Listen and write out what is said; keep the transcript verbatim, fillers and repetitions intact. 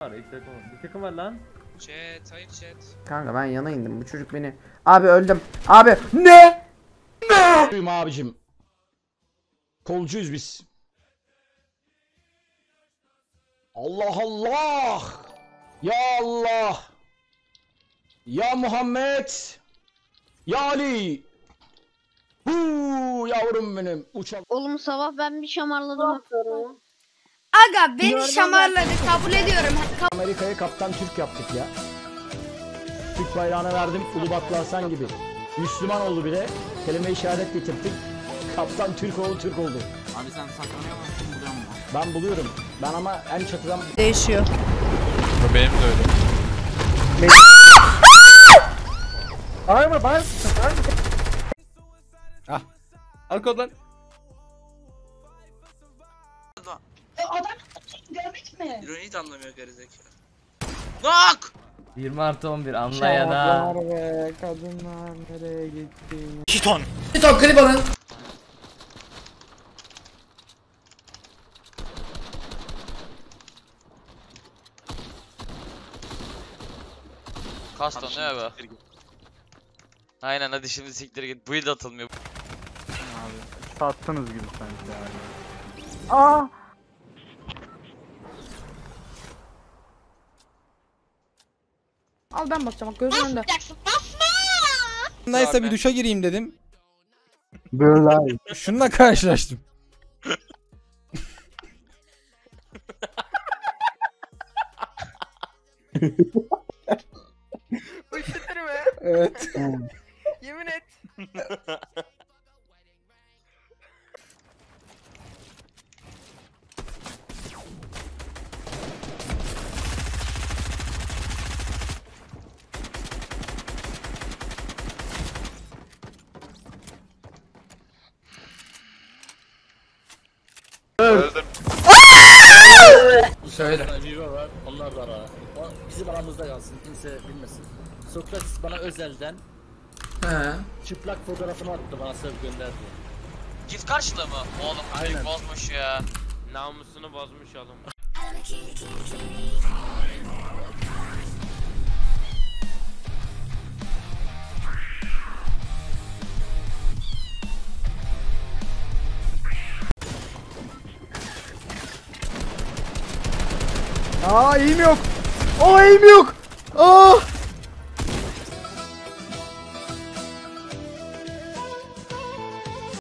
Var ilk takım. Bir takım var lan. Chat, hayır chat. Kanka ben yana indim. Bu çocuk beni. Abi öldüm. Abi ne? Ne? Abicim. Kolcuyuz biz. Allah Allah. Ya Allah. Ya Muhammed. Ya Ali. Huu yavrum benim. Uçak. Oğlum sabah ben bir şamarladım. Aga beni şamarladı, kabul ediyorum. Amerika'ya kaptan Türk yaptık ya. Türk bayrağını verdim. Ulubatlı Hasan gibi. Müslüman oldu bile. Kelime-i şehadet getirdik. Kaptan Türk oldu, Türk oldu. Abi sen saklanıyor musun, buluyor musun? Ben buluyorum. Ben ama en çatıdan... Değişiyor. Benim de öyle. Bağırma bağırma. Ah. Al kodlan. İroniyi de anlamıyor gerizekalı. Nok! yirmi artı on bir anla ya da. Be kadınlar nereye gitti? Hiton. Hiton klip alın. Kaston ne abi? Aynen hadi şimdi siktir git. Build atılmıyor. Abi sattınız gibi sanki yani. Aa! Al ben bakacağım, bak gözümün önünde. Neyse bir duşa gireyim dedim. Böyle. Şununla karşılaştım. Üşütür mü? Evet. Yemin et. Öldüm. Söyle. Vivo var, onlar da ara. O bizim aramızda kalsın, kimse bilmesin. Sokrates bana özelden He. çıplak fotoğrafını attı, bana söv gönderdi. Gift karşılığı mı? Oğlum çocuk bozmuş ya. Namusunu bozmuş oğlum. Aa eğim yok. Aa eğim yok. Aa.